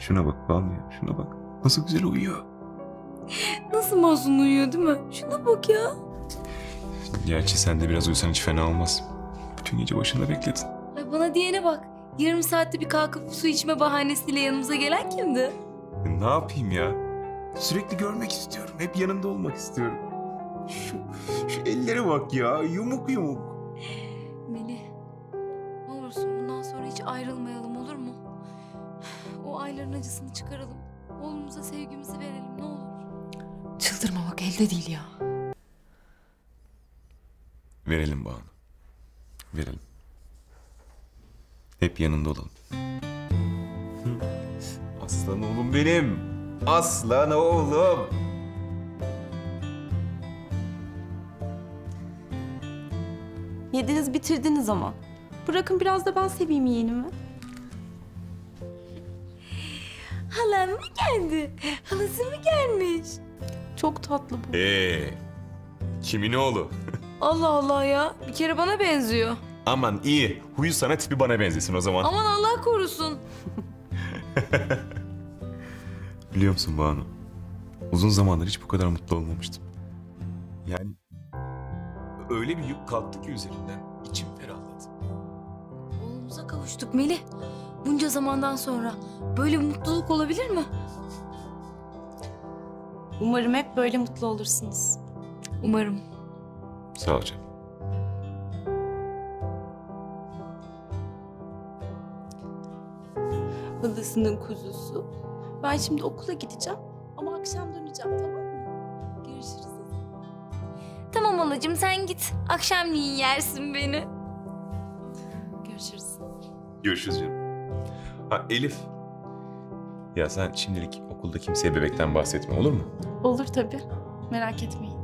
Şuna bak Banu ya, şuna bak. Nasıl güzel uyuyor. Nasıl masum uyuyor değil mi? Şuna bak ya. Gerçi sen de biraz uyusan hiç fena olmaz. Bütün gece başında bekledin. Ay bana diyene bak. Yarım saatte bir kalkıp su içme bahanesiyle yanımıza gelen kimdi? Ne yapayım ya? Sürekli görmek istiyorum. Hep yanında olmak istiyorum. Şu ellere bak ya. Yumuk yumuk. Melih, ne olursun bundan sonra hiç ayrılmayalım, olur mu? O ayların acısını çıkaralım. Oğlumuza sevgimizi verelim, ne olur. Çıldırma bak, elde değil ya. Verelim Banu. Verelim. Hep yanında olalım. Aslan oğlum benim. Aslan oğlum. Yediniz bitirdiniz ama. Bırakın biraz da ben seveyim yeğenimi. Halam mı geldi? Halası mı gelmiş? Çok tatlı bu. Kimin oğlu? Allah Allah ya. Bir kere bana benziyor. Aman iyi. Huyu sana tipi bana benzesin o zaman. Aman Allah korusun. Biliyor musun Banu? Uzun zamandır hiç bu kadar mutlu olmamıştım. Yani öyle bir yük kalktı ki üzerimden. İçim ferahladı. Oğlumuza kavuştuk Melih. Bunca zamandan sonra böyle bir mutluluk olabilir mi? Umarım hep böyle mutlu olursunuz. Umarım. Sağ ol canım. Halasının kuzusu. Ben şimdi okula gideceğim ama akşam döneceğim, tamam mı? Görüşürüz. Tamam halacığım sen git. Akşamleyin yersin beni. Görüşürüz. Görüşürüz canım. Ha Elif. Ya sen şimdilik okulda kimseye bebekten bahsetme, olur mu? Olur tabii. Merak etmeyin.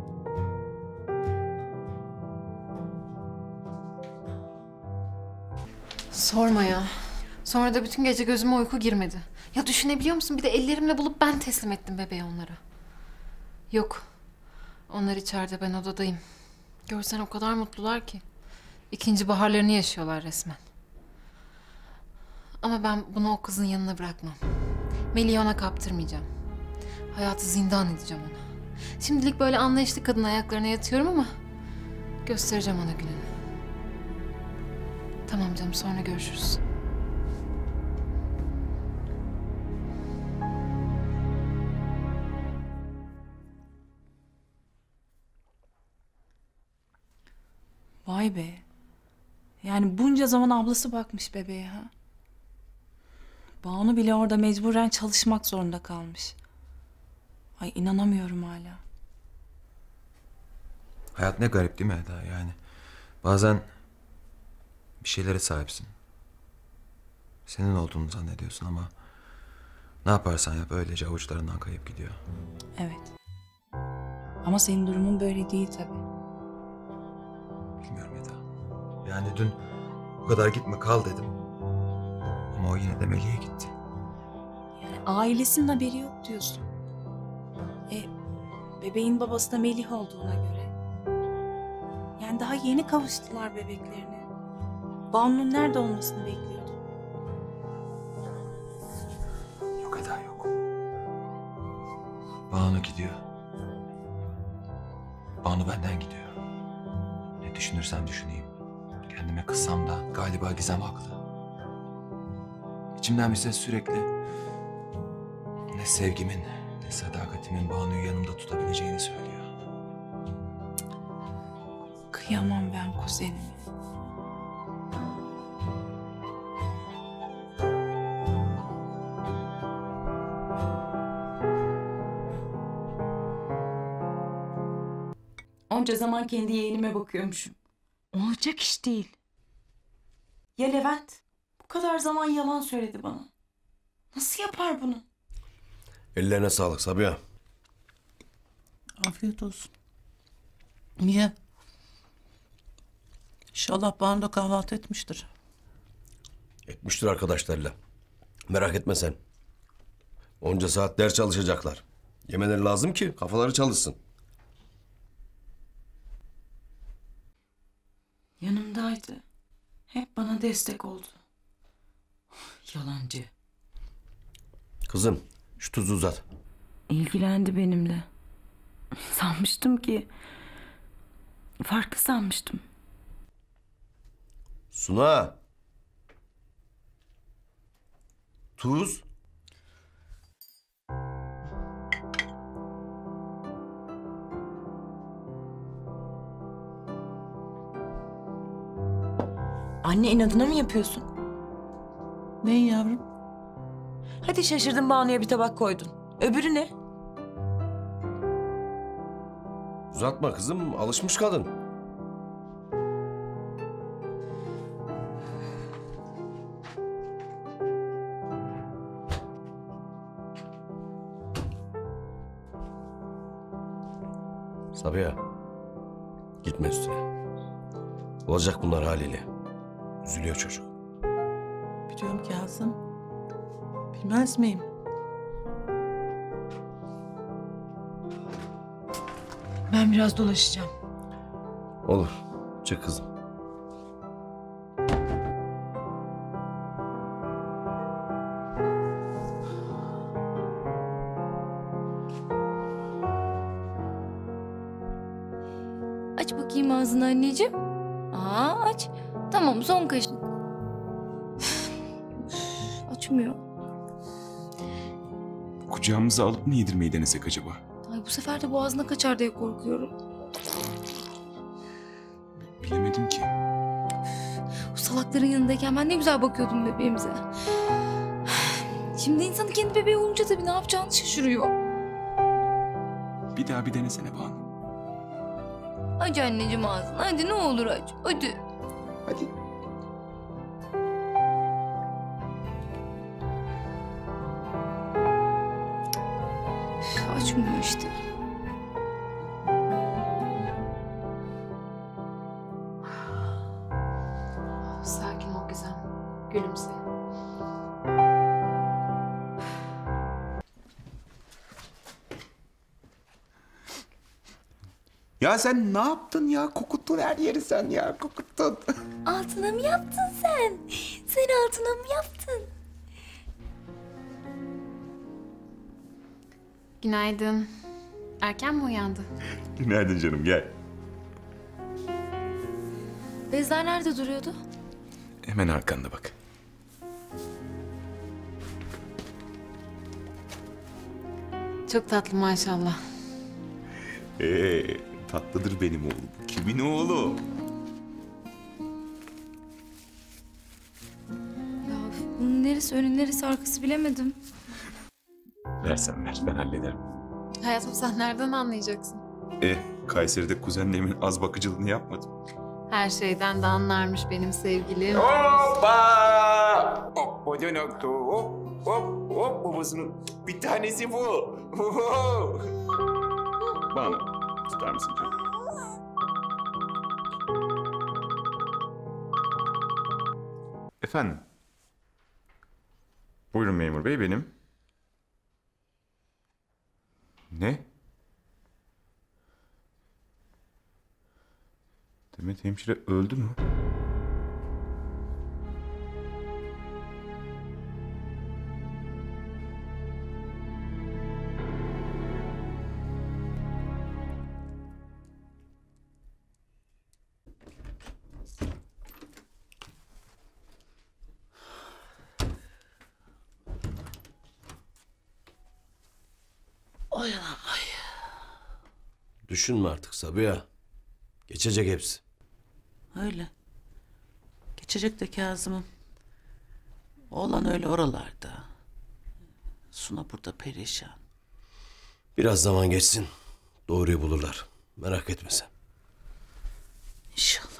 Sorma ya. Sonra da bütün gece gözüme uyku girmedi. Ya düşünebiliyor musun? Bir de ellerimle bulup ben teslim ettim bebeği onlara. Yok. Onlar içeride, ben odadayım. Görsen o kadar mutlular ki. İkinci baharlarını yaşıyorlar resmen. Ama ben bunu o kızın yanına bırakmam. Melih'i ona kaptırmayacağım. Hayatı zindan edeceğim ona. Şimdilik böyle anlayışlı kadın ayaklarına yatıyorum ama göstereceğim ona gününü. Tamam canım, sonra görüşürüz. Vay be. Yani bunca zaman ablası bakmış bebeğe ha. Banu bile orada mecburen çalışmak zorunda kalmış. Ay inanamıyorum hala. Hayat ne garip değil mi Eda yani? Bazen bir şeylere sahipsin. Senin olduğunu zannediyorsun ama ne yaparsan yap öylece avuçlarından kayıp gidiyor. Evet. Ama senin durumun böyle değil tabii. Bilmiyorum Eda. Yani dün bu kadar gitme kal dedim. Ama o yine de Melih'e gitti. Yani ailesinin haberi yok diyorsun. Bebeğin babası da Melih olduğuna göre. Yani daha yeni kavuştular bebeklerine. Banu'nun nerede olmasını bekliyordun? Yok Eda yok. Banu gidiyor. Banu benden gidiyor. Ne düşünürsem düşüneyim. Kendime kızsam da galiba Gizem haklı. İçimden bir ses sürekli ne sevgimin ne sadakatimin Banu'yu yanımda tutabileceğini söylüyor. Kıyamam ben kuzenime. Onca zaman kendi yeğenime bakıyormuşum. Olacak iş değil. Ya Levent? Bu kadar zaman yalan söyledi bana. Nasıl yapar bunu? Ellerine sağlık Sabiha. Afiyet olsun. Niye? İnşallah Banu da kahvaltı etmiştir. Etmiştir arkadaşlarıyla. Merak etme sen. Onca saat ders çalışacaklar. Yemeleri lazım ki kafaları çalışsın. Yanımdaydı. Hep bana destek oldu. Yalancı. Kızım şu tuzu uzat. İlgilendi benimle. Sanmıştım ki... Farklı sanmıştım. Suna. Tuz. Anne inadına mı yapıyorsun? Ne yavrum? Hadi şaşırdın Banu'ya bir tabak koydun. Öbürü ne? Uzatma kızım, alışmış kadın. Sabiha, gitme üstüne. Olacak bunlar haliyle. Üzülüyor çocuk. Biliyorum Kazım. Bilmez miyim? Ben biraz dolaşacağım. Olur, çık kızım. Aç bakayım ağzını anneciğim. Aç. Tamam, son kaşık. Açmıyor. Kucağımıza alıp mı yedirmeyi denesek acaba? Ay, bu sefer de boğazına kaçar diye korkuyorum. Bilemedim ki. Bu salakların yanındayken ben ne güzel bakıyordum bebeğimize. Şimdi insanın kendi bebeği olunca tabii ne yapacağını şaşırıyor. Bir daha bir denesene Banu. Aç anneciğim ağzını. Hadi ne olur aç. Hadi. Hadi. Açmıyor işte. Sakin ol Gizem. Gülümse. Ya sen ne yaptın ya? Kokuttun her yeri sen ya. Kokuttun. Altına mı yaptın sen? Sen altına mı yaptın? Günaydın. Erken mi uyandı? Günaydın canım, gel. Bezler nerede duruyordu? Hemen arkanda bak. Çok tatlı maşallah. Tatlıdır benim oğlum. Kimin oğlu? Ya bunun neresi önü neresi arkası bilemedim. Versen ver, ben hallederim. Hayatım sen nereden anlayacaksın? Kayseri'de kuzenlerimin az bakıcılığını yapmadım. Her şeyden de anlarmış benim sevgilim. Hoppa! Hop, o nokta. Hop, hop, hop. Babasının bir tanesi bu. Bana tutar mısın canım? Efendim? Buyurun memur bey, benim. Ne? Demet hemşire öldü mü? Oy anam ay. Düşünme artık Sabiha. Geçecek hepsi. Öyle. Geçecek de Kazım'ım. Oğlan öyle oralarda. Suna burada perişan. Biraz zaman geçsin. Doğruyu bulurlar. Merak etme sen. İnşallah.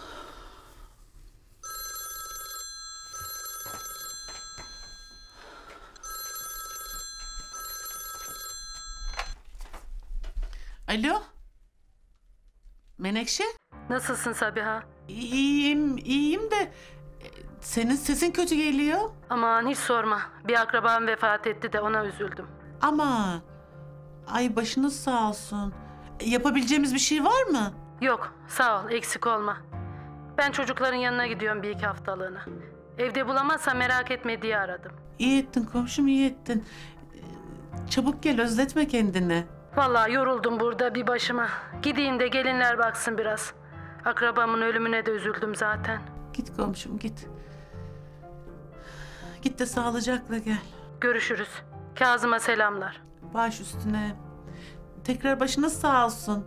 Alo? Menekşe? Nasılsın Sabiha? İyiyim de senin sesin kötü geliyor. Aman hiç sorma. Bir akrabam vefat etti de ona üzüldüm. Ama ay başınız sağ olsun. Yapabileceğimiz bir şey var mı? Yok sağ ol eksik olma. Ben çocukların yanına gidiyorum bir iki haftalığına. Evde bulamazsam merak etme diye aradım. İyi ettin komşum iyi ettin. Çabuk gel, özletme kendini. Vallahi yoruldum burada bir başıma. Gideyim de gelinler baksın biraz. Akrabamın ölümüne de üzüldüm zaten. Git komşum git. Git de sağlıcakla gel. Görüşürüz. Kazım'a selamlar. Baş üstüne. Tekrar başınız sağ olsun.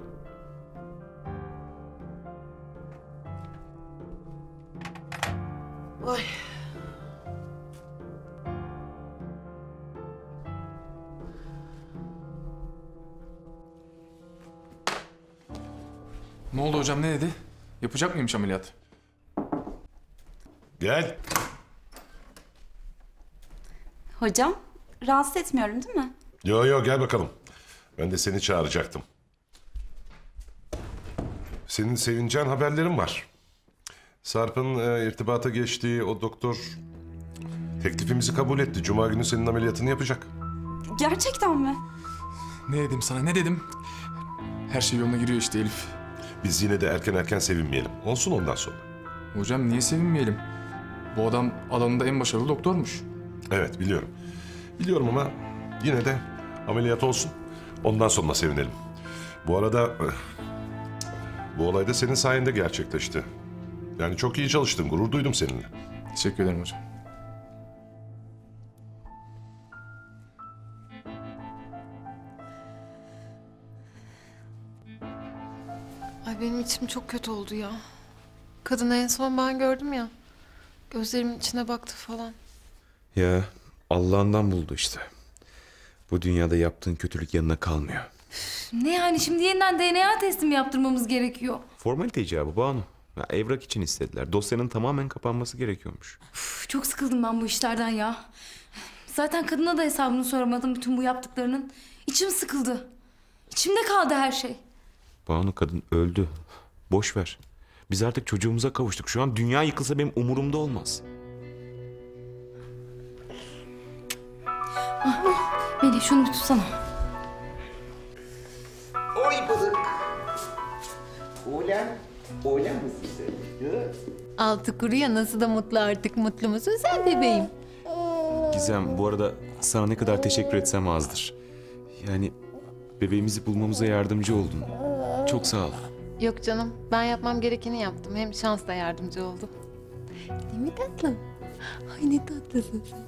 Ay. Ne oldu hocam, ne dedi? Yapacak mıymış ameliyat? Gel. Hocam, rahatsız etmiyorum değil mi? Yo gel bakalım. Ben de seni çağıracaktım. Senin sevineceğin haberlerin var. Sarp'ın irtibata geçtiği o doktor teklifimizi kabul etti. Cuma günü senin ameliyatını yapacak. Gerçekten mi? Ne dedim sana, ne dedim? Her şey yoluna giriyor işte Elif. Biz yine de erken sevinmeyelim. Olsun ondan sonra. Hocam niye sevinmeyelim? Bu adam alanında en başarılı doktormuş. Evet biliyorum. Biliyorum ama yine de ameliyat olsun. Ondan sonra sevinelim. Bu arada bu olay da senin sayende gerçekleşti. Yani çok iyi çalıştın. Gurur duydum seninle. Teşekkür ederim hocam. Ay benim içim çok kötü oldu ya. Kadını en son ben gördüm ya. Gözlerimin içine baktı falan. Ya Allah'ından buldu işte. Bu dünyada yaptığın kötülük yanına kalmıyor. Ne yani şimdi yeniden DNA testi mi yaptırmamız gerekiyor? Formalite icabı Banu. Ya, evrak için istediler. Dosyanın tamamen kapanması gerekiyormuş. Üf, çok sıkıldım ben bu işlerden ya. Zaten kadına da hesabını soramadım bütün bu yaptıklarının. İçim sıkıldı. İçimde kaldı her şey. Banu, kadın öldü. Boş ver. Biz artık çocuğumuza kavuştuk. Şu an dünya yıkılsa benim umurumda olmaz. Melih şunu bir tutsana. Oy balık. Oğlan mısın sen? Hı? Altı kuru ya nasıl da mutlu artık. Mutlu musun sen bebeğim? Gizem, bu arada sana ne kadar teşekkür etsem azdır. Yani bebeğimizi bulmamıza yardımcı oldun. Çok sağ ol. Yok canım, ben yapmam gerekeni yaptım. Hem şans da yardımcı oldu. Değil mi tatlım? Ay ne tatlısın sen.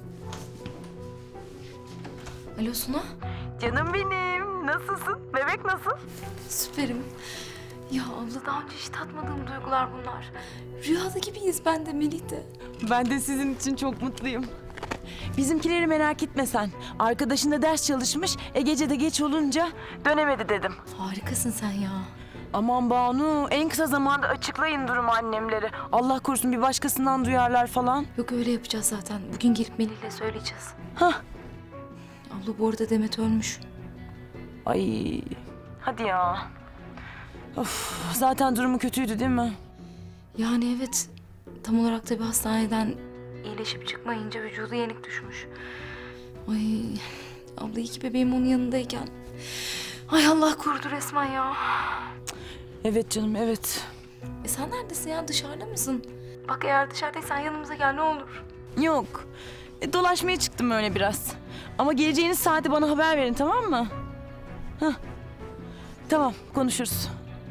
Alo Suna. Canım benim. Nasılsın? Bebek nasıl? Süperim. Ya abla daha önce hiç tatmadığım duygular bunlar. Rüyada gibiyiz ben de Melih de. Ben de sizin için çok mutluyum. Bizimkileri merak etme sen. Arkadaşın da ders çalışmış. Gece de geç olunca dönemedi dedim. Harikasın sen ya. Aman Banu, en kısa zamanda açıklayın durumu annemlere. Allah korusun bir başkasından duyarlar falan. Yok öyle yapacağız zaten. Bugün gelip Melih'le söyleyeceğiz. Hah. Abla bu arada Demet ölmüş. Ay. Hadi ya. Of, zaten durumu kötüydü değil mi? Yani evet. Tam olarak tabii hastaneden iyileşip çıkmayınca vücudu yenik düşmüş. Ay abla iyi ki bebeğim onun yanındayken. Ay Allah korudu resmen ya. Evet canım, evet. Sen neredesin ya? Dışarıda mısın? Bak eğer dışarıdaysan yanımıza gel ne olur. Yok. Dolaşmaya çıktım öyle biraz. Ama geleceğiniz saati bana haber verin, tamam mı? Hah. Tamam, konuşuruz.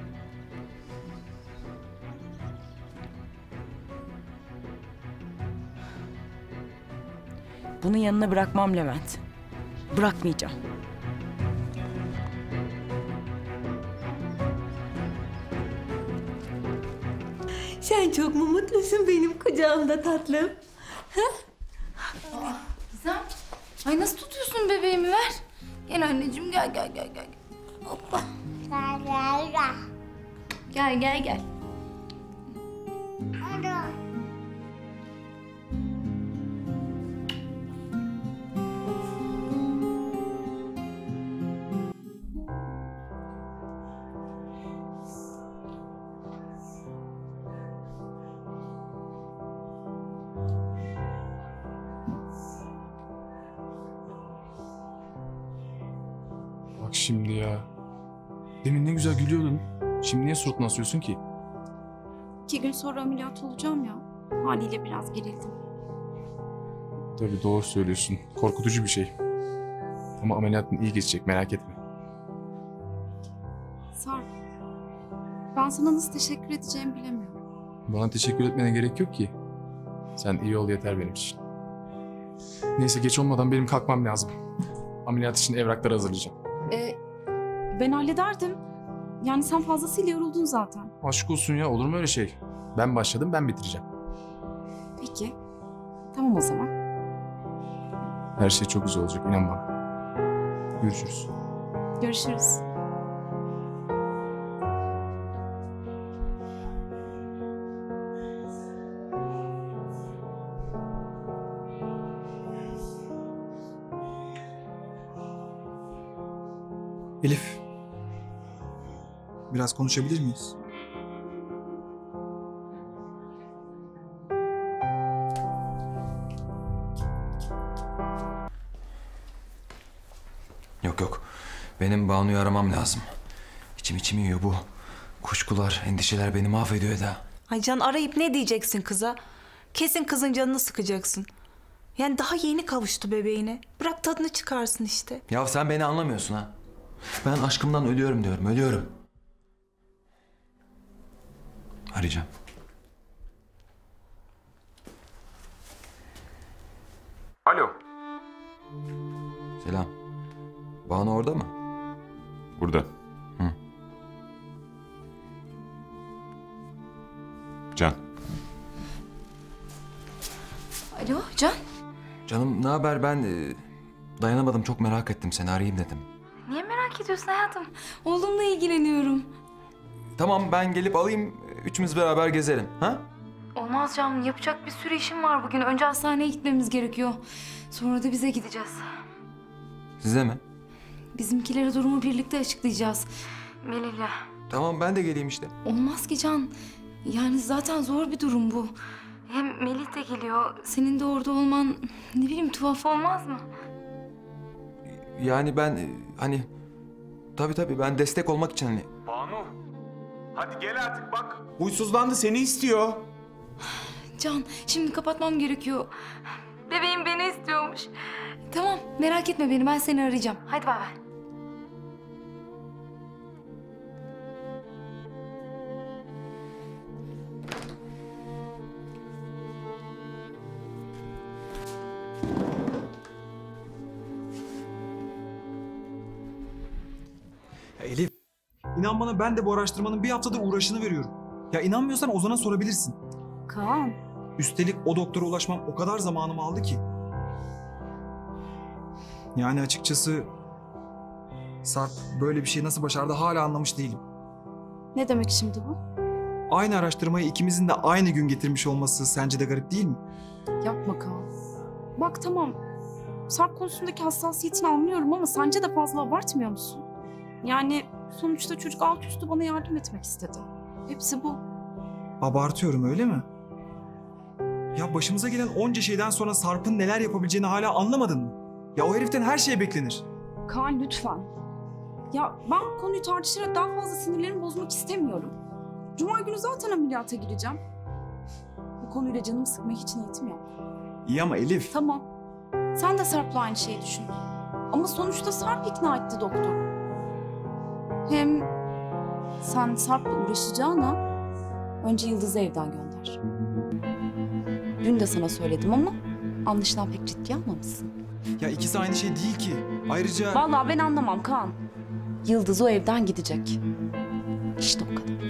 Bunu yanına bırakmam Levent. Bırakmayacağım. Sen çok mu mutlusun benim kucağımda tatlım? Gizem. Ay nasıl tutuyorsun bebeğimi ver. Gel anneciğim gel. Hoppa. Gel. Bak şimdi ya. Demin ne güzel gülüyordun. Şimdi niye suratını asıyorsun ki? 2 gün sonra ameliyat olacağım ya. Haliyle biraz gerildim. Tabii doğru söylüyorsun. Korkutucu bir şey. Ama ameliyatın iyi geçecek, merak etme. Sarp, ben sana nasıl teşekkür edeceğimi bilemiyorum. Bana teşekkür etmene gerek yok ki. Sen iyi ol yeter benim için. Neyse geç olmadan benim kalkmam lazım. Ameliyat için evrakları hazırlayacağım. Ben hallederdim. Yani sen fazlasıyla yoruldun zaten. Aşk olsun ya, olur mu öyle şey? Ben başladım, ben bitireceğim. Peki. Tamam o zaman. Her şey çok güzel olacak, inan bana. Görüşürüz. Görüşürüz. Elif. Biraz konuşabilir miyiz? Yok. Benim Banu'yu aramam lazım. İçim yiyor bu. Kuşkular, endişeler beni mahvediyor Eda. Ay Can, arayıp ne diyeceksin kıza? Kesin kızın canını sıkacaksın. Yani daha yeni kavuştu bebeğine. Bırak tadını çıkarsın işte. Ya sen beni anlamıyorsun ha. Ben aşkımdan ölüyorum diyorum, ölüyorum. Arayacağım. Alo. Selam. Banu orada mı? Burada. Hı. Can. Alo Can. Canım ne haber? Ben dayanamadım, çok merak ettim, seni arayayım dedim. Niye merak ediyorsun hayatım? Oğlumla ilgileniyorum. Tamam, ben gelip alayım, üçümüz beraber gezelim. Ha? Olmaz Can, yapacak bir sürü işim var bugün. Önce hastaneye gitmemiz gerekiyor. Sonra da bize gideceğiz. Size mi? Bizimkilere durumu birlikte açıklayacağız. Melih'le. Tamam, ben de geleyim işte. Olmaz ki Can. Yani zaten zor bir durum bu. Hem Melih de geliyor. Senin de orada olman ne bileyim tuhaf olmaz mı? Yani ben hani... Tabii ben destek olmak için hani... Banu. Hadi gel artık bak. Huysuzlandı, seni istiyor. Can, şimdi kapatmam gerekiyor. Bebeğim beni istiyormuş. Tamam, merak etme beni. Ben seni arayacağım. Hadi bay bay. Ya Elif, inan bana ben de bu araştırmanın bir haftadır uğraşını veriyorum. Ya inanmıyorsan Ozan'a sorabilirsin. Kaan. Üstelik o doktora ulaşmam o kadar zamanımı aldı ki. Yani açıkçası Sarp böyle bir şey nasıl başardı hala anlamış değilim. Ne demek şimdi bu? Aynı araştırmayı ikimizin de aynı gün getirmiş olması sence de garip değil mi? Yapma Kaan. Bak tamam. Sarp konusundaki hassasiyetini anlıyorum ama sence de fazla abartmıyor musun? Yani sonuçta çocuk alt üstü bana yardım etmek istedi. Hepsi bu. Abartıyorum öyle mi? Ya başımıza gelen onca şeyden sonra Sarp'ın neler yapabileceğini hala anlamadın mı? Ya o heriften her şey beklenir. Kaan lütfen. Ya ben bu konuyu tartışarak daha fazla sinirlerimi bozmak istemiyorum. Cuma günü zaten ameliyata gireceğim. Bu konuyla canımı sıkmak için niyetim yok. İyi ama Elif. Tamam. Sen de Sarp'la aynı şeyi düşün. Ama sonuçta Sarp ikna etti doktoru. Hem sen Sarp'la uğraşacağına önce Yıldız'ı evden gönder. Dün de sana söyledim ama anlaşılan pek ciddiye almamışsın. Ya ikisi aynı şey değil ki. Ayrıca... Vallahi ben anlamam Kaan. Yıldız o evden gidecek. İşte o kadar.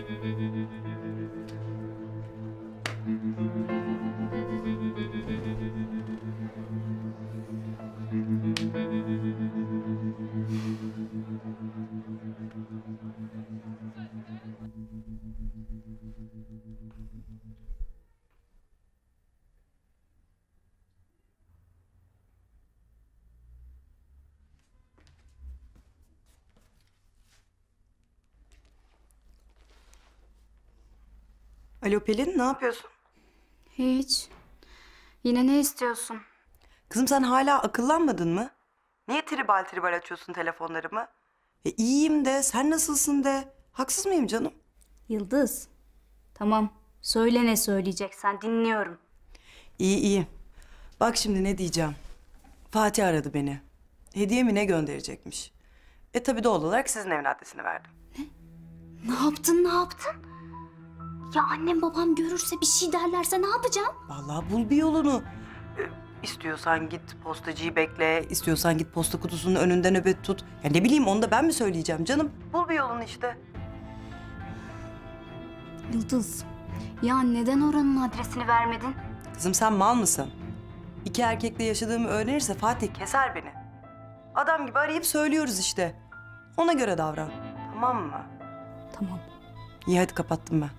Alo Pelin, ne yapıyorsun? Hiç. Yine ne istiyorsun? Kızım sen hala akıllanmadın mı? Niye tribal tribal açıyorsun telefonlarımı? İyiyim de, sen nasılsın de. Haksız mıyım canım? Yıldız. Tamam. Söyle ne söyleyeceksen dinliyorum. İyi iyi. Bak şimdi ne diyeceğim. Fatih aradı beni. Hediye mi ne gönderecekmiş. Tabii doğal olarak sizin evin adresini verdim. Ne yaptın, ne yaptın? Ya annem babam görürse bir şey derlerse ne yapacağım? Vallahi bul bir yolunu. İstiyorsan git postacıyı bekle, istiyorsan git posta kutusunun önünde nöbet tut. Ya ne bileyim, onu da ben mi söyleyeceğim canım? Bul bir yolunu işte. Yıldız, ya neden oranın adresini vermedin? Kızım sen mal mısın? 2 erkekle yaşadığımı öğrenirse Fatih keser beni. Adam gibi arayıp söylüyoruz işte. Ona göre davran. Tamam mı? Tamam. İyi hadi kapattım ben.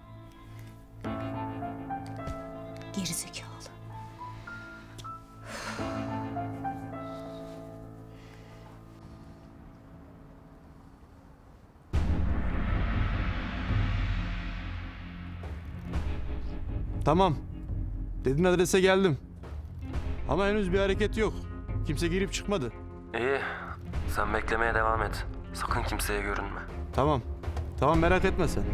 Gerizekalı. Tamam. Dediğin adrese geldim. Ama henüz bir hareket yok. Kimse girip çıkmadı. İyi. Sen beklemeye devam et. Sakın kimseye görünme. Tamam. Tamam, merak etme sen.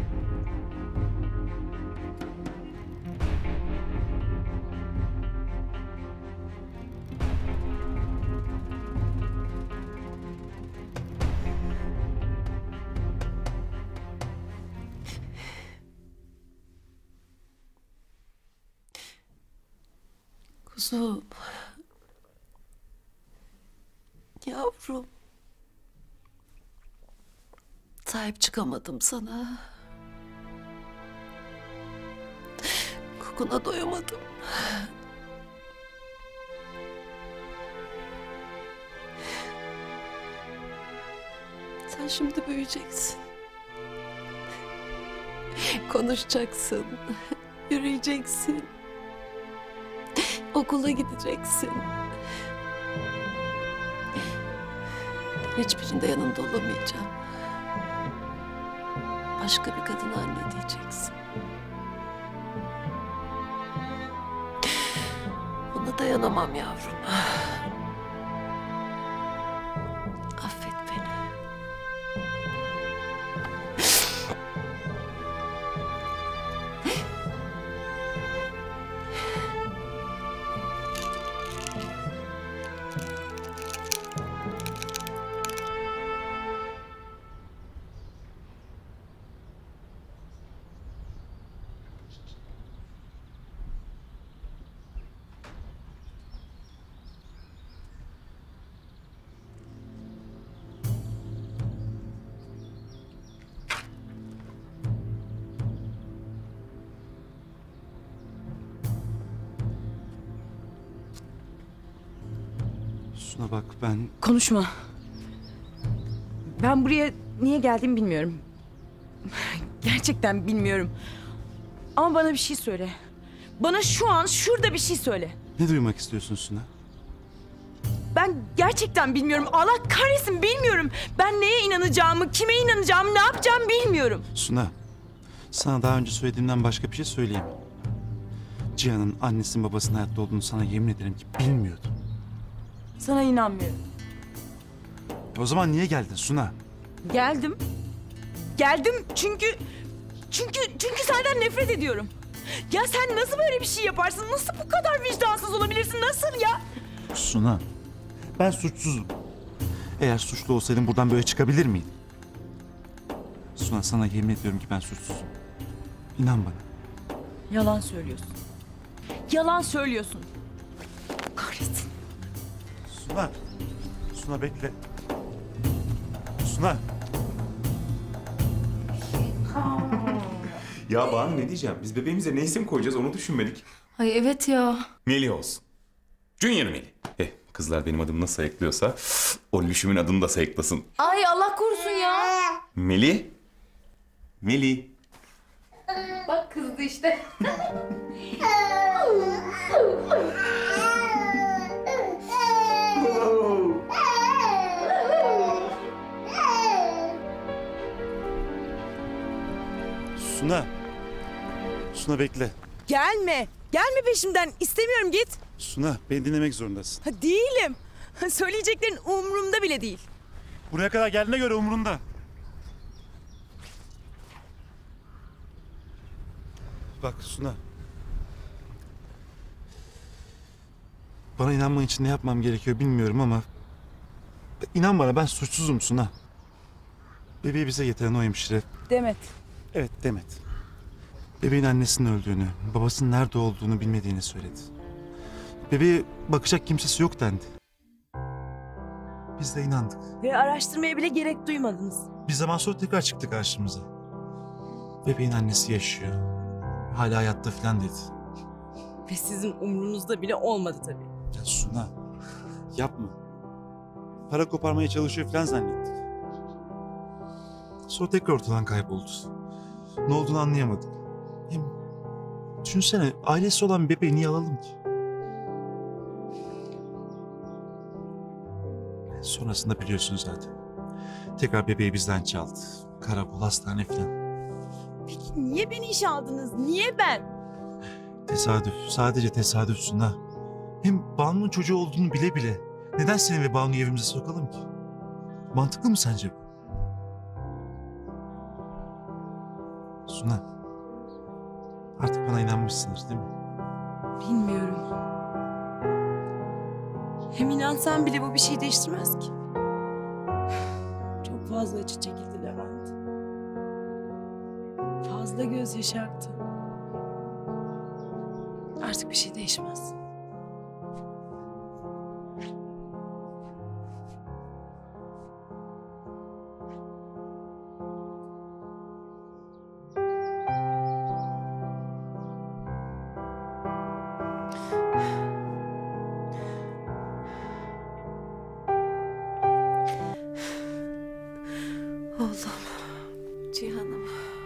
Kuzum. Yavrum. Sahip çıkamadım sana. Kokuna doyamadım. Sen şimdi büyüyeceksin. Konuşacaksın. Yürüyeceksin. Okula gideceksin. Hiçbirinde yanında olamayacağım. Başka bir kadına anne diyeceksin. Buna dayanamam yavrum. Affet beni. Suna bak ben... Konuşma. Ben buraya niye geldim bilmiyorum. Gerçekten bilmiyorum. Ama bana bir şey söyle. Bana şu an şurada bir şey söyle. Ne duymak istiyorsun Suna? Ben gerçekten bilmiyorum. Allah kahretsin, bilmiyorum. Ben neye inanacağımı, kime inanacağımı, ne yapacağımı bilmiyorum. Suna, sana daha önce söylediğimden başka bir şey söyleyeyim. Cihan'ın annesinin babasının hayatta olduğunu sana yemin ederim ki bilmiyordum. Sana inanmıyorum. O zaman niye geldin Suna? Geldim. Geldim çünkü senden nefret ediyorum. Ya sen nasıl böyle bir şey yaparsın? Nasıl bu kadar vicdansız olabilirsin? Nasıl ya? Suna, ben suçsuzum. Eğer suçlu olsaydım buradan böyle çıkabilir miydim? Suna, sana yemin ediyorum ki ben suçsuzum. İnan bana. Yalan söylüyorsun. Yalan söylüyorsun. Kahretsin. Suna, Suna bekle. Suna. Ya Banu, ne diyeceğim? Biz bebeğimize ne isim koyacağız onu düşünmedik. Ay evet ya. Melih olsun. Junior Melih. Kızlar benim adımı nasıl sayıklıyorsa o Lüşüm'ün adını da sayıklasın. Ay Allah korusun ya. Melih. Melih. Bak kızdı işte. Suna. Suna bekle. Gelme. Gelme peşimden. İstemiyorum, git. Suna, beni dinlemek zorundasın. Ha, değilim. Söyleyeceklerin umurumda bile değil. Buraya kadar geldiğine göre umurunda. Bak Suna. Bana inanman için ne yapmam gerekiyor bilmiyorum ama... İnan bana ben suçsuzum Suna. Bebeği bize getiren o hemşire. Demet. Evet Demet. Bebeğin annesinin öldüğünü, babasının nerede olduğunu bilmediğini söyledi. Bebeğe bakacak kimsesi yok dendi. Biz de inandık. Ve araştırmaya bile gerek duymadınız. Bir zaman sonra tekrar çıktı karşımıza. Bebeğin annesi yaşıyor. Hala hayatta falan dedi. Ve sizin umrunuzda bile olmadı tabii. Ya Suna yapma. Para koparmaya çalışıyor falan zannettik. Sonra tekrar ortadan kayboldu. Ne olduğunu anlayamadık. Hem düşünsene ailesi olan bir bebeği niye alalım ki? Sonrasında biliyorsun zaten. Tekrar bebeği bizden çaldı. Karakol, hastane falan. Peki niye beni işe aldınız? Niye ben? Tesadüf. Sadece tesadüf Suna. Hem Banu'nun çocuğu olduğunu bile bile neden seni ve Banu'yu evimize sokalım ki? Mantıklı mı sence bu? Suna. Artık bana inanmışsındır değil mi? Bilmiyorum. Hem inansan bile bu bir şey değiştirmez ki. Çok fazla acı çekildi Levent. Fazla gözyaşı aktı. Artık bir şey değişmez. Oğlum, Cihan'ım.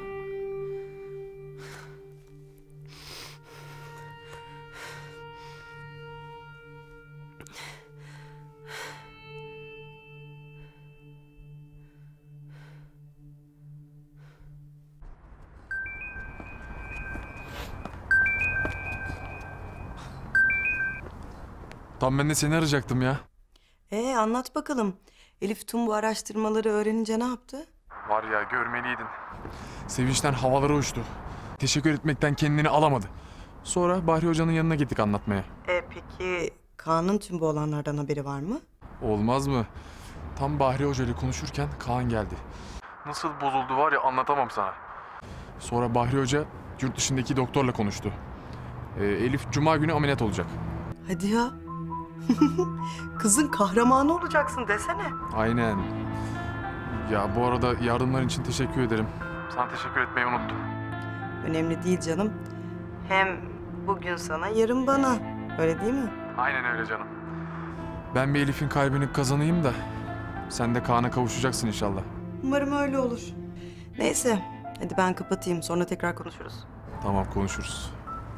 Tam ben de seni arayacaktım ya. Anlat bakalım. Elif tüm bu araştırmaları öğrenince ne yaptı? Var ya görmeliydin. Sevinçten havalara uçtu. Teşekkür etmekten kendini alamadı. Sonra Bahri Hoca'nın yanına gittik anlatmaya. Peki Kaan'ın tüm bu olanlardan haberi var mı? Olmaz mı? Tam Bahri Hoca ile konuşurken Kaan geldi. Nasıl bozuldu var ya anlatamam sana. Sonra Bahri Hoca yurt dışındaki doktorla konuştu. Elif Cuma günü ameliyat olacak. Hadi ya. Kızın kahramanı olacaksın desene. Aynen. Ya bu arada yardımların için teşekkür ederim. Sana teşekkür etmeyi unuttum. Önemli değil canım. Hem bugün sana yarın bana. Öyle değil mi? Aynen öyle canım. Ben bir Elif'in kalbini kazanayım da sen de Kaan'a kavuşacaksın inşallah. Umarım öyle olur. Neyse hadi ben kapatayım sonra tekrar konuşuruz. Tamam konuşuruz.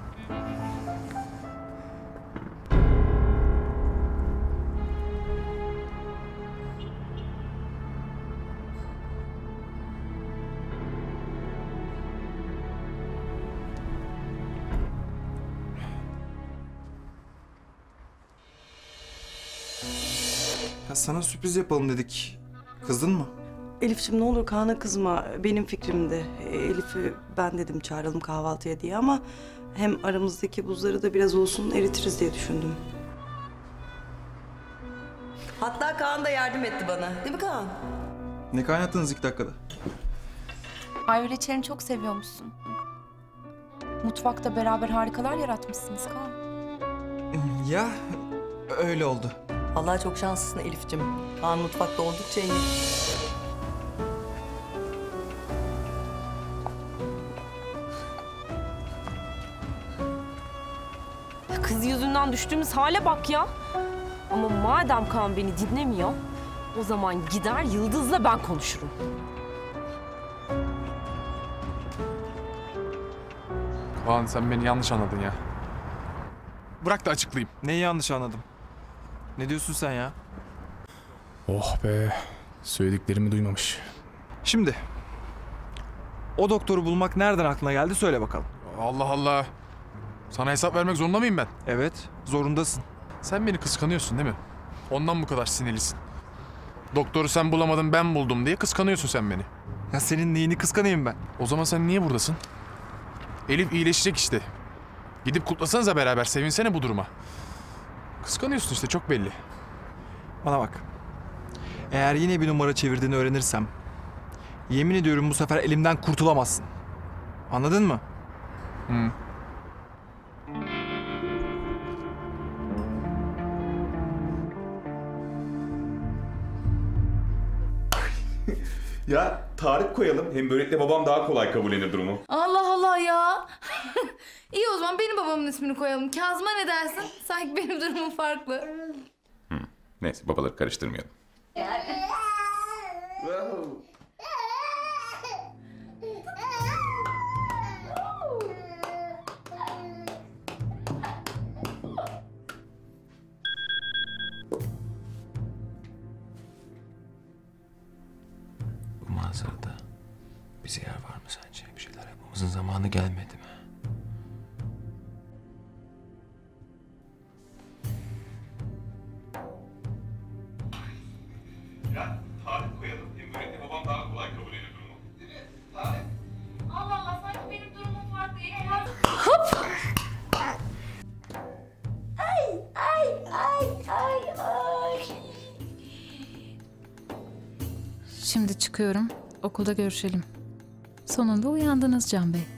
Ya sana sürpriz yapalım dedik. Kızdın mı? Elif'ciğim ne olur Kaan'a kızma. Benim fikrimdi. Elif'i ben dedim çağıralım kahvaltıya diye ama hem aramızdaki buzları da biraz olsun eritiriz diye düşündüm. Hatta Kaan da yardım etti bana. Değil mi Kaan? Ne kaynattınız 2 dakikada? Ayva reçelini çok seviyormuşsun. Mutfakta beraber harikalar yaratmışsınız Kaan. Ya öyle oldu. Vallahi çok şanslısın Elif'ciğim. Kaan mutfakta oldukça iyi. Kız yüzünden düştüğümüz hale bak ya. Ama madem Kaan beni dinlemiyor, o zaman gider Yıldız'la ben konuşurum. Kaan sen beni yanlış anladın ya. Bırak da açıklayayım. Neyi yanlış anladım? Ne diyorsun sen ya? Oh be. Söylediklerimi duymamış. Şimdi o doktoru bulmak nereden aklına geldi söyle bakalım. Allah Allah. Sana hesap vermek zorunda mıyım ben? Evet, zorundasın. Sen beni kıskanıyorsun değil mi? Ondan bu kadar sinirlisin. Doktoru sen bulamadın ben buldum diye kıskanıyorsun sen beni. Ya senin neyini kıskanayım ben? O zaman sen niye buradasın? Elif iyileşecek işte. Gidip kutlasanıza beraber, sevinsene bu duruma. Kıskanıyorsun işte, çok belli. Bana bak. Eğer yine bir numara çevirdiğini öğrenirsem, yemin ediyorum bu sefer elimden kurtulamazsın. Anladın mı? Hı. Ya Tarık koyalım. Hem böylelikle babam daha kolay kabullenir durumu. Allah Allah ya. İyi o zaman benim babamın ismini koyalım. Kazım'a ne dersin? Sanki benim durumum farklı. Neyse babaları karıştırmayalım. Bu manzarada bize yer var mı sence? Bir şeyler yapmamızın zamanı gelmedi mi? Ya Tarık koyalım. Hem böylelikle babam daha kolay kabullenir durumu. Değil mi? Tarık. Allah Allah sanki benim durumum farklı. Şimdi çıkıyorum. Okulda görüşelim. Sonunda uyandınız Can Bey.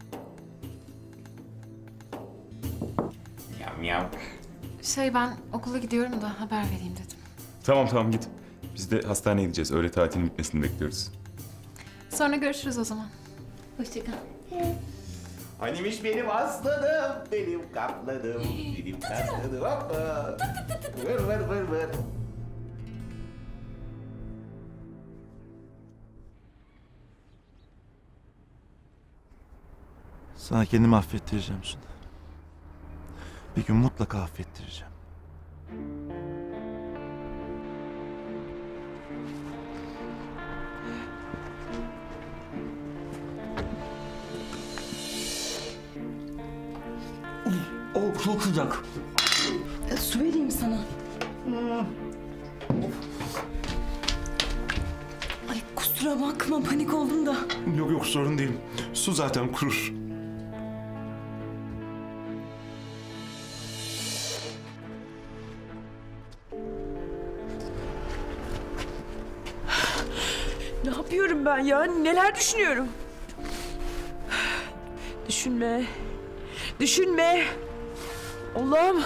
Miyav. Ben okula gidiyorum da haber vereyim dedim. Tamam git. Biz de hastaneye gideceğiz. Öğle tatilinin bitmesini bekliyoruz. Sonra görüşürüz o zaman. Hoşçakal. Hanimiş benim aslanım, benim kaplanım, benim kaplanım. Hoppa. Vır. Sana kendimi affettireceğim Suna. Bir gün mutlaka affettireceğim. Oh çok sıcak. Su vereyim sana. Ay kusura bakma panik oldum da. Yok sorun değil. Su zaten kurur. Ne yapıyorum ben ya? Neler düşünüyorum? Düşünme. Allah'ım.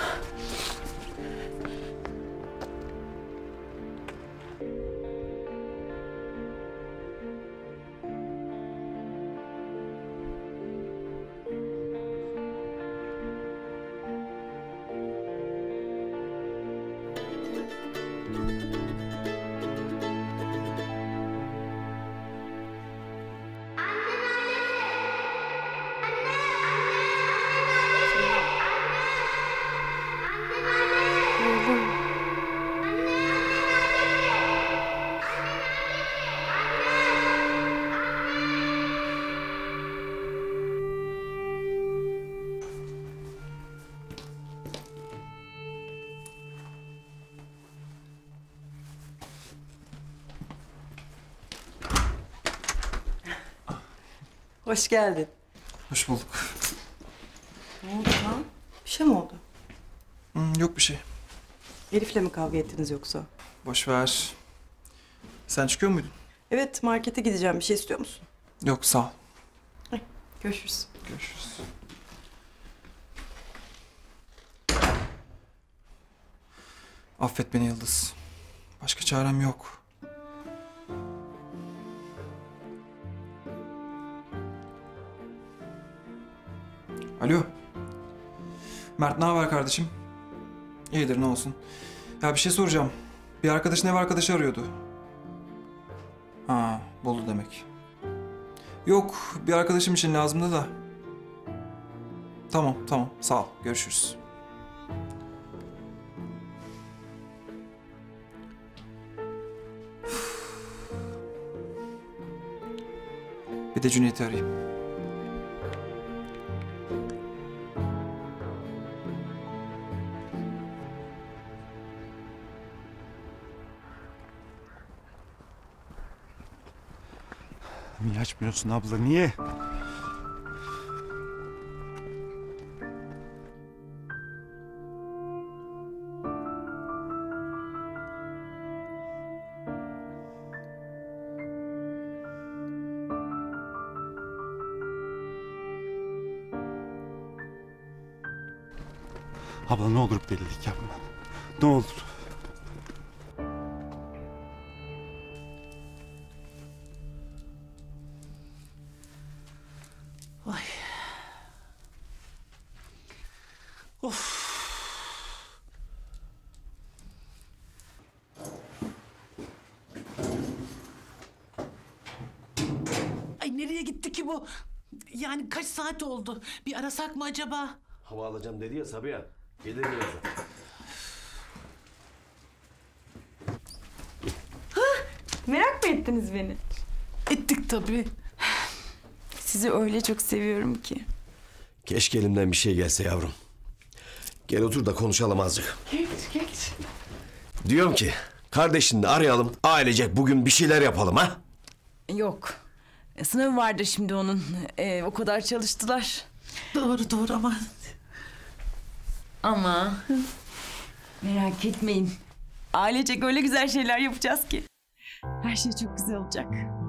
Hoş geldin. Hoş bulduk. Ne oldu lan? Bir şey mi oldu? Yok bir şey. Elif'le mi kavga ettiniz yoksa? Boş ver. Sen çıkıyor muydun? Evet, markete gideceğim. Bir şey istiyor musun? Yok sağ ol. Görüşürüz. Görüşürüz. Affet beni Yıldız. Başka çarem yok. Alo. Mert ne haber kardeşim? İyidir ne olsun. Ya bir şey soracağım. Bir arkadaşın ev arkadaşı arıyordu. Ha, Bolu demek. Yok, bir arkadaşım için lazımdı da. Tamam. Sağ ol. Görüşürüz. Bir de Cüneyt'i arayayım. Niye açmıyorsun abla, niye? Abla ne olur delilik yapma. Ne olur. Ay. Of. Ay nereye gitti ki bu? Yani kaç saat oldu? Bir arasak mı acaba? Hava alacağım dedi ya Sabiha. Gelir birazdan. Merak mı ettiniz beni? Ettik tabii. Sizi öyle çok seviyorum ki. Keşke elimden bir şey gelse yavrum. Gel otur da konuşalım azıcık. Geç. Diyorum ki kardeşini de arayalım. Ailecek bugün bir şeyler yapalım ha? Yok. Sınavı vardı şimdi onun. O kadar çalıştılar. Doğru ama... Ama merak etmeyin. Ailecek öyle güzel şeyler yapacağız ki. Her şey çok güzel olacak.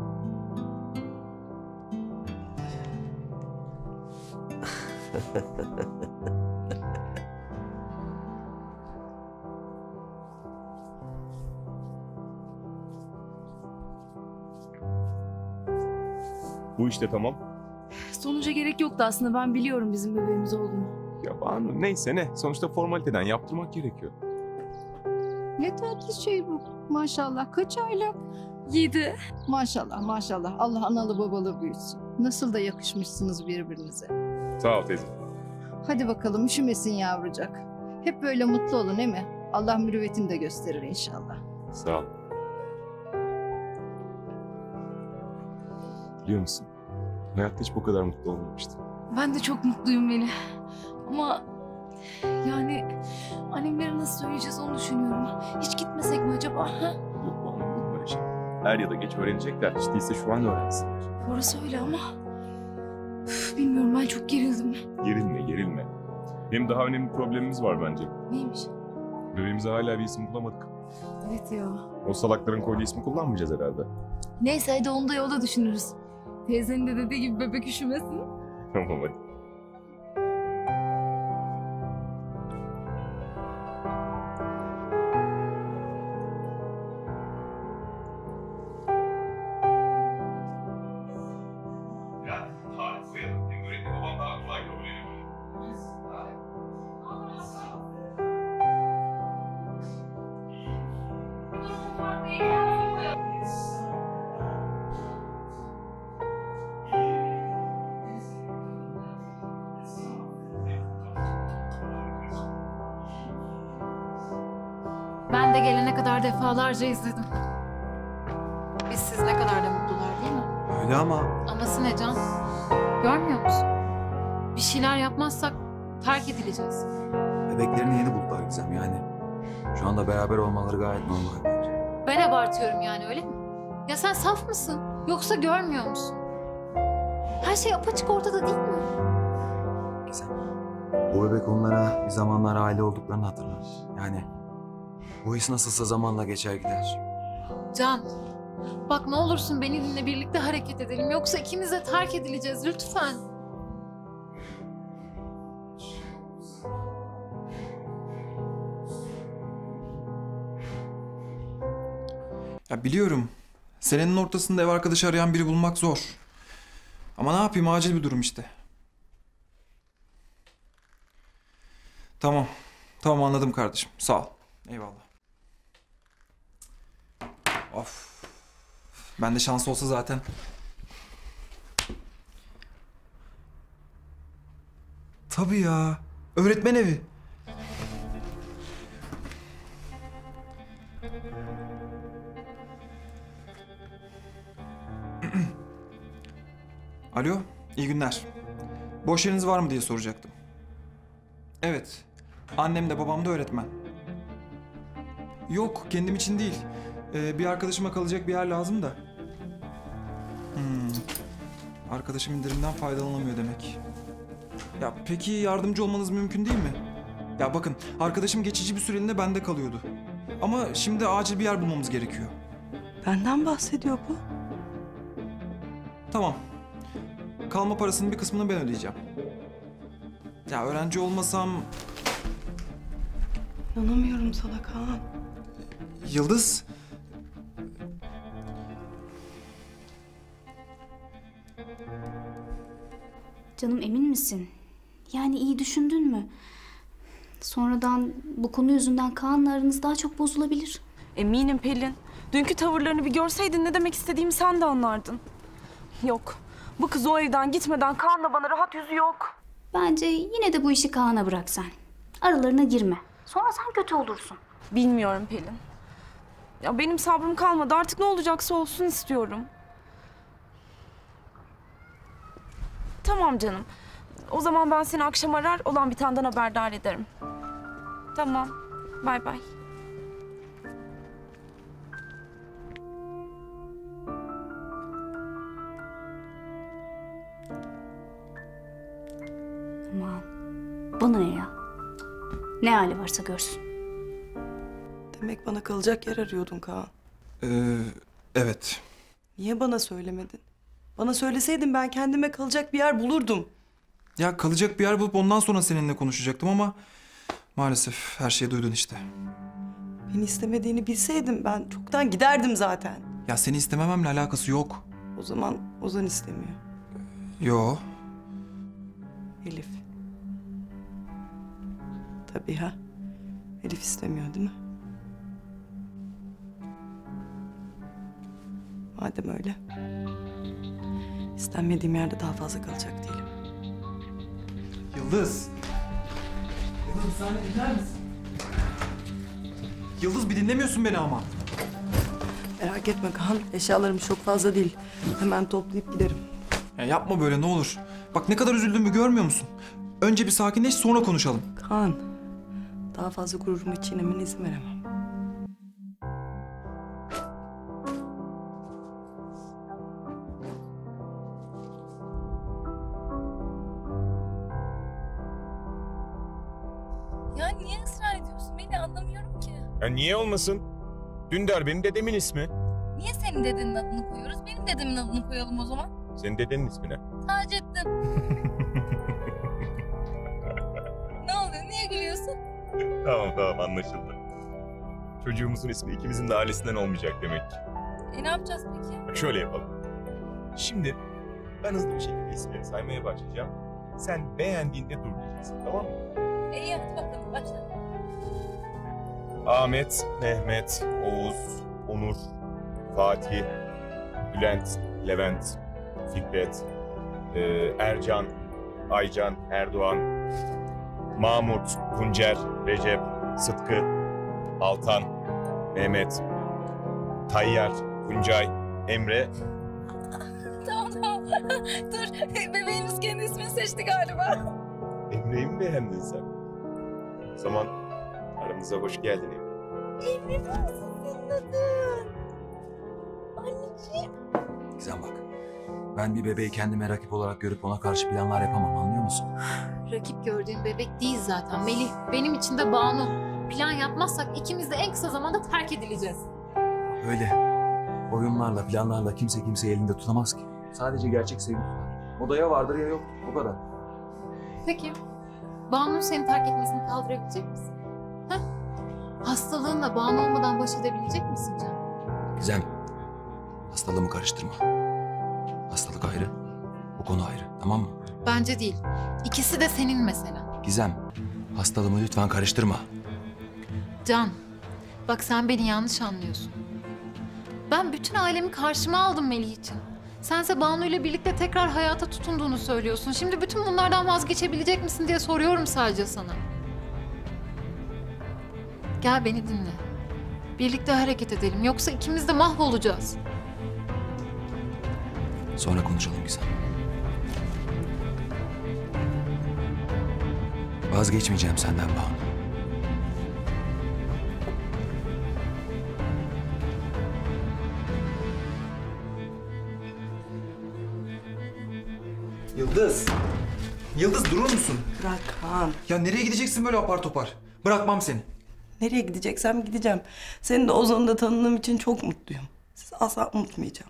Bu işte tamam. Sonuca gerek yoktu aslında. Ben biliyorum bizim bebeğimiz olduğunu. Ya Banu neyse ne. Sonuçta formaliteden yaptırmak gerekiyor. Ne tatlı şey bu. Maşallah. Kaç aylık? 7. Maşallah. Allah analı babalı büyütsün. Nasıl da yakışmışsınız birbirinize. Sağ ol teyze. Hadi bakalım üşümesin yavrucak. Hep böyle mutlu olun değil mi? Allah mürüvvetini de gösterir inşallah. Sağ ol. Biliyor musun? Hayatta hiç bu kadar mutlu olmamıştım. Ben de çok mutluyum Veli. Ama yani annemlere nasıl söyleyeceğiz onu düşünüyorum. Hiç gitmesek mi acaba? Ha? Yok Banu olur böyle şey. Er ya da geç öğrenecekler. Hiç değilse şu an öğrensinler. Orası öyle ama bilmiyorum, ben çok gerildim. Gerilme. Hem daha önemli bir problemimiz var bence. Neymiş? Bebeğimize hala bir isim bulamadık. Evet ya. O salakların koyduğu ismi kullanmayacağız herhalde. Neyse hadi onu da yolda düşünürüz. Teyzenin de dediği gibi bebek üşümesin. Tamam hadi. Ben de gelene kadar defalarca izledim. Biz siz ne kadar da mutlular değil mi? Öyle ama... Aması ne Can? Görmüyor musun? Bir şeyler yapmazsak terk edileceğiz. Bebeklerini yeni buldular Gizem yani. Şu anda beraber olmaları gayet normal bence. Ben abartıyorum yani öyle mi? Ya sen saf mısın? Yoksa görmüyor musun? Her şey apaçık ortada değil mi? Gizem, bu bebek onlara bir zamanlar aile olduklarını hatırlar. Yani bu his nasılsa zamanla geçer gider. Can, bak ne olursun beni dinle, birlikte hareket edelim. Yoksa ikimiz de terk edileceğiz lütfen. Ya biliyorum. Senenin ortasında ev arkadaşı arayan biri bulmak zor. Ama ne yapayım, acil bir durum işte. Tamam. Tamam anladım kardeşim. Sağ ol. Eyvallah. Of. Ben de şans olsa zaten. Tabii ya. Öğretmen evi. Alo, iyi günler. Boş yeriniz var mı diye soracaktım. Evet, annem de babam da öğretmen. Yok, kendim için değil. Bir arkadaşıma kalacak bir yer lazım da. Arkadaşım indirimden faydalanamıyor demek. Ya peki yardımcı olmanız mümkün değil mi? Ya bakın, arkadaşım geçici bir süreliğine bende kalıyordu. Ama şimdi acil bir yer bulmamız gerekiyor. Benden bahsediyor bu. Tamam. Kalma parasının bir kısmını ben ödeyeceğim. Ya öğrenci olmasam İnanamıyorum sana Kaan. Yıldız. Canım emin misin? Yani iyi düşündün mü? Sonradan bu konu yüzünden Kaan'la aranız daha çok bozulabilir. Eminim Pelin. Dünkü tavırlarını bir görseydin ne demek istediğimi sen de anlardın. Yok. Bu kız o evden gitmeden Kaan'la bana rahat yüzü yok. Bence yine de bu işi Kaan'a bırak sen. Aralarına girme. Sonra sen kötü olursun. Bilmiyorum Pelin. Ya benim sabrım kalmadı. Artık ne olacaksa olsun istiyorum. Tamam canım. O zaman ben seni akşam arar, olan bitenden haberdar ederim. Tamam. Bay bay. Aman. Bana ne ya? Ne hali varsa görsün. Demek bana kalacak yer arıyordun Kaan. Evet. Niye bana söylemedin? Bana söyleseydin ben kendime kalacak bir yer bulurdum. Ya kalacak bir yer bulup ondan sonra seninle konuşacaktım ama maalesef her şeyi duydun işte. Beni istemediğini bilseydim ben çoktan giderdim zaten. Ya seni istemememle alakası yok. O zaman Ozan istemiyor. Yo. Elif. Tabii ha. Elif istemiyor değil mi? Madem öyle. İstenmediğim yerde daha fazla kalacak değilim. Yıldız. Yıldız sen dinler misin? Yıldız bir dinlemiyorsun beni ama. Merak etme Kaan. Eşyalarım çok fazla değil. Hemen toplayıp giderim. Ya yapma böyle ne olur. Bak ne kadar üzüldüğümü görmüyor musun? Önce bir sakinleş sonra konuşalım. Kaan. Daha fazla gururumu çiğnemene izin veremem. Ya niye ısrar ediyorsun? Beni anlamıyorum ki. Ya niye olmasın? Dündar benim dedemin ismi. Niye senin dedenin adını koyuyoruz? Benim dedemin adını koyalım o zaman. Senin dedenin ismi ne? Taceddin. Ne oluyor? Niye gülüyorsun? Tamam anlaşıldı. Çocuğumuzun ismi ikimizin de ailesinden olmayacak demek ki. Ne yapacağız peki? Bak şöyle yapalım. Şimdi ben hızlı bir şekilde isimleri saymaya başlayacağım. Sen beğendiğinde dur diyeceksin, tamam mı? İyi hadi bakalım başla. Ahmet, Mehmet, Oğuz, Onur, Fatih, Bülent, Levent, Fikret, Ercan, Aycan, Erdoğan, Mahmut, Tuncer, Recep, Sıtkı, Altan, Mehmet, Tayyar, Tuncay, Emre. Tamam. Dur. Bebeğimiz kendi ismini seçti galiba. Emre'yi mi beğendin sen? O zaman aramıza hoş geldin Emre. Emre nasıl senin adın? Anneciğim. Gizem bak. Ben bir bebeği kendime rakip olarak görüp ona karşı planlar yapamam, anlıyor musun? Rakip gördüğün bebek değil zaten Melih. Benim için de Banu. Plan yapmazsak ikimiz de en kısa zamanda terk edileceğiz. Öyle. Oyunlarla, planlarla kimse kimseyi elinde tutamaz ki. Sadece gerçek sevgi tutar. O da ya vardır ya yok. O kadar. Peki, Banu'nun seni terk etmesini kaldırabilecek misin? Heh? Hastalığınla Banu olmadan baş edebilecek misin Can? Gizem, hastalığımı karıştırma. Hastalık ayrı, bu konu ayrı, tamam mı? Bence değil. İkisi de senin mesela. Gizem, hastalığımı lütfen karıştırma. Can, bak sen beni yanlış anlıyorsun. Ben bütün ailemi karşıma aldım Melih için. Sense Banu ile birlikte tekrar hayata tutunduğunu söylüyorsun. Şimdi bütün bunlardan vazgeçebilecek misin diye soruyorum sadece sana. Gel beni dinle. Birlikte hareket edelim. Yoksa ikimiz de mahvolacağız. Sonra konuşalım Gizem. Vazgeçmeyeceğim senden Banu. Yıldız. Yıldız durur musun? Bırak Kaan. Ya nereye gideceksin böyle apar topar? Bırakmam seni. Nereye gideceksem gideceğim. Senin de Ozan'ı da tanıdığım için çok mutluyum. Sizi asla unutmayacağım.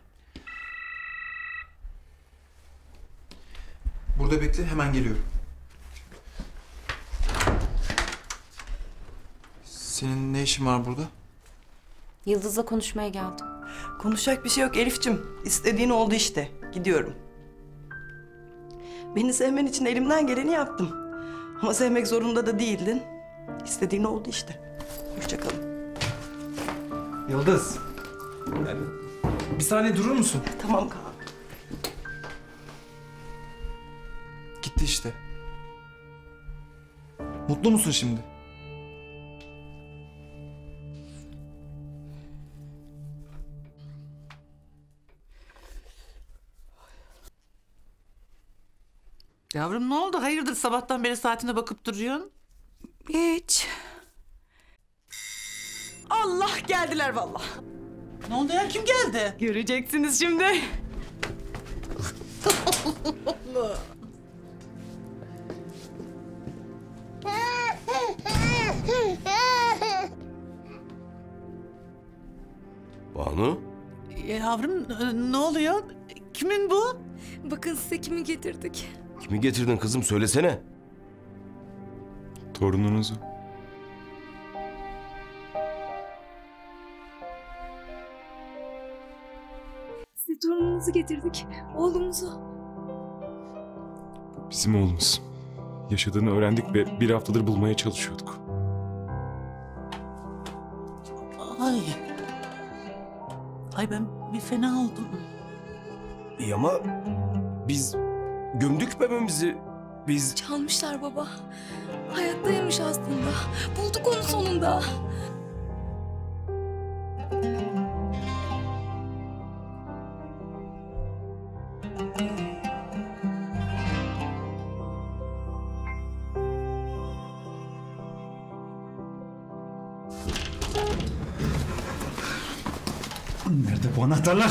Burada bekle, hemen geliyorum. Senin ne işin var burada? Yıldız'la konuşmaya geldim. Konuşacak bir şey yok Elif'cim. İstediğin oldu işte. Gidiyorum. Beni sevmen için elimden geleni yaptım. Ama sevmek zorunda da değildin. İstediğin oldu işte. Hoşça kalın. Yıldız. Bir saniye durur musun? Tamam Kaan. Gitti işte. Mutlu musun şimdi? Yavrum ne oldu? Hayırdır sabahtan beri saatine bakıp duruyorsun? Hiç. Allah geldiler vallahi. Ne oldu ya? Kim geldi? Göreceksiniz şimdi. Allah. Banu? Yavrum ne oluyor? Kimin bu? Bakın size kimi getirdik. Kimi getirdin kızım söylesene. Torununuzu. Size torununuzu getirdik. Oğlumuzu. Bizim oğlumuz. Yaşadığını öğrendik ve bir haftadır bulmaya çalışıyorduk. Ay. Ay ben bir fena oldum. İyi ama biz gömdük bebeğimizi. Biz... Çalmışlar baba. Hayattaymış aslında. Bulduk onu sonunda. Nerede bu anahtarlar?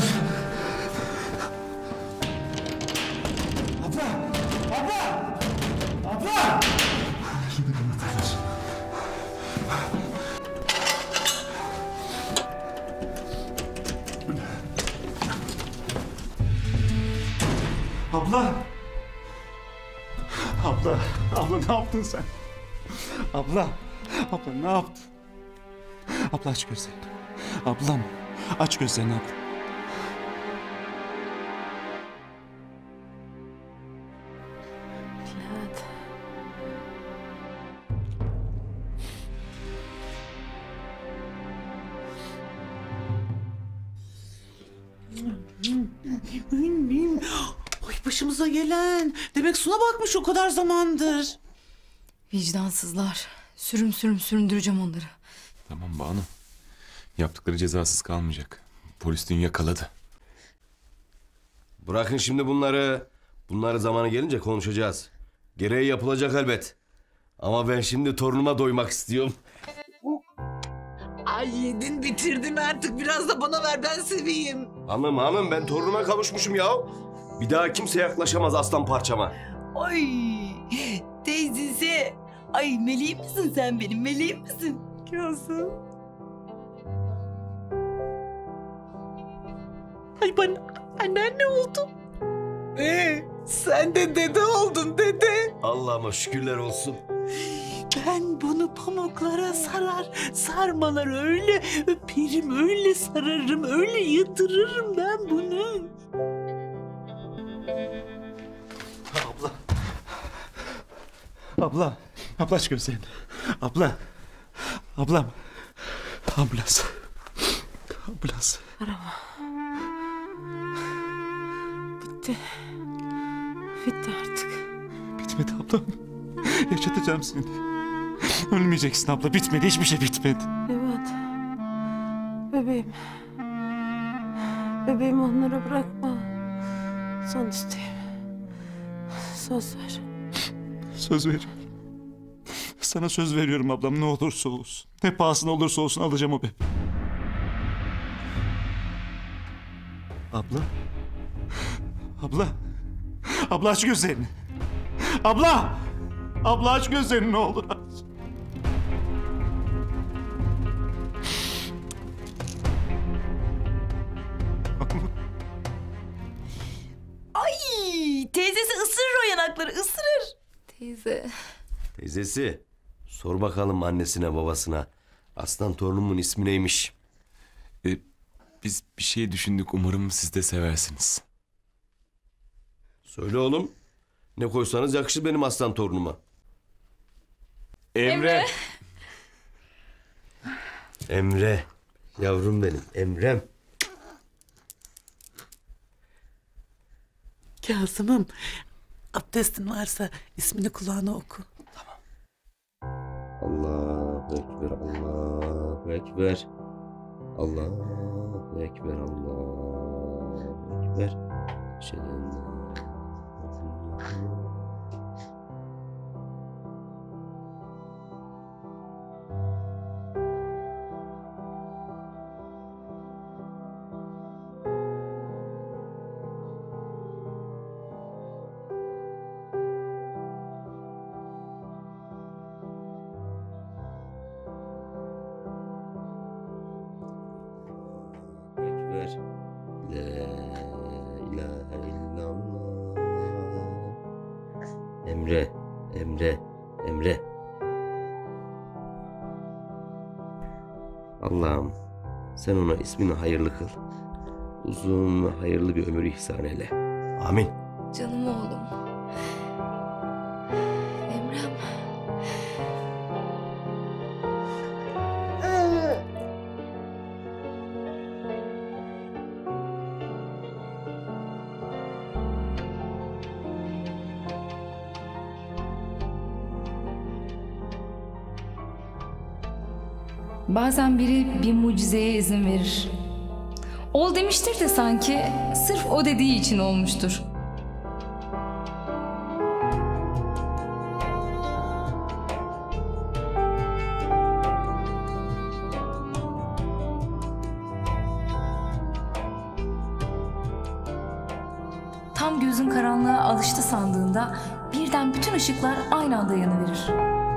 Abla! Abla! Abla! Nerede bu anahtarlar? Abla! Abla! Abla ne yaptın sen? Abla! Abla ne yaptın? Abla aç gözlerini. Ablam aç gözlerini abla. Bülent. Ay başımıza gelen. Demek Suna bakmış o kadar zamandır. Vicdansızlar. Sürüm sürüm süründüreceğim onları. Tamam Banu. Yaptıkları cezasız kalmayacak. Polis dün yakaladı. Bırakın şimdi bunları. Bunları zamanı gelince konuşacağız. Gereği yapılacak elbet. Ama ben şimdi torunuma doymak istiyorum. Ay yedin bitirdin artık. Biraz da bana ver ben seveyim. Hanım ben torunuma kavuşmuşum ya. Bir daha kimse yaklaşamaz aslan parçama. Ay teyzesi. Ay meleğim misin sen benim meleğim misin? Kızım. Ay bana anneanne oldum. Sen de dede oldun dede. Allah'ıma şükürler olsun. Ben bunu pamuklara sarmalar öyle öperim, öyle sararım, öyle yatırırım ben bunu. Abla. Abla. Abla aç gözlerini. Abla. Ablam. Ambulans. Ambulans. Arama. Bitti. Bitti artık. Bitmedi ablam. Yaşatacağım seni. Ölmeyeceksin abla. Bitmedi. Hiçbir şey bitmedi. Evet. Bebeğim. Bebeğimi onlara bırakma. Son isteğim. Söz ver. Söz veriyorum. Sana söz veriyorum ablam. Ne olursa olsun. Ne pahasına olursa olsun alacağım o bebeği. Abla. Abla. Abla aç gözlerini. Abla. Abla aç gözlerini ne olur aç. Ay teyzesi ısırır o yanakları ısırır. Teyze. Teyzesi sor bakalım annesine babasına. Aslan torunumun ismi neymiş? Biz bir şey düşündük. Umarım siz de seversiniz. Söyle oğlum. Ne koysanız yakışır benim aslan torunuma. Emre. Emre. Yavrum benim. Emrem. Kazım'ım, abdestin varsa ismini kulağına oku. Allahu Ekber, Allahu Ekber. Allahu Ekber, Allahu Ekber. La ilahe illallah. Emre, Emre, Emre. Allah'ım sen ona ismini hayırlı kıl. Uzun ve hayırlı bir ömür ihsan eyle. Amin. Canım oğlum. Emrem. Bazen biri bir mucizeye izin verir. Ol demiştir de sanki sırf o dediği için olmuştur. Tam gözün karanlığa alıştı sandığında birden bütün ışıklar aynı anda yanıverir.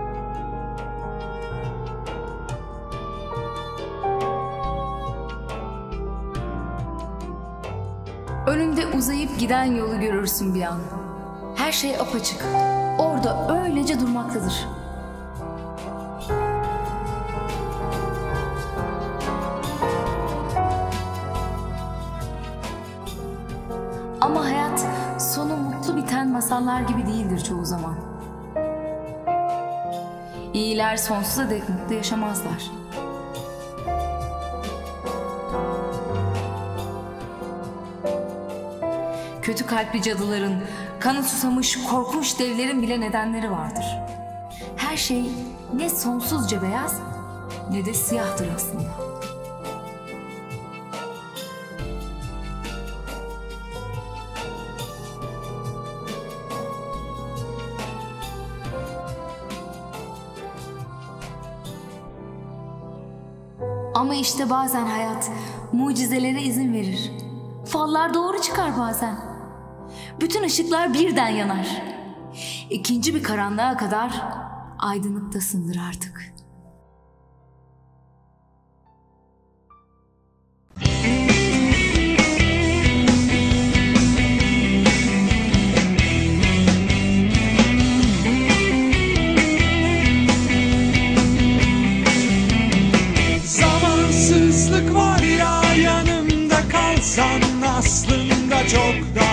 Önünde uzayıp giden yolu görürsün bir an. Her şey apaçık. Orada öylece durmaktadır. Ama hayat sonu mutlu biten masallar gibi değildir çoğu zaman. İyiler sonsuza dek mutlu yaşamazlar. Kötü kalpli cadıların, kanı susamış korkunç devlerin bile nedenleri vardır. Her şey ne sonsuzca beyaz ne de siyahtır aslında. Ama işte bazen hayat mucizelere izin verir. Fallar doğru çıkar bazen. Bütün ışıklar birden yanar. İkinci bir karanlığa kadar aydınlıktasındır artık. Zamansızlık var ya, yanımda kalsan aslında çok da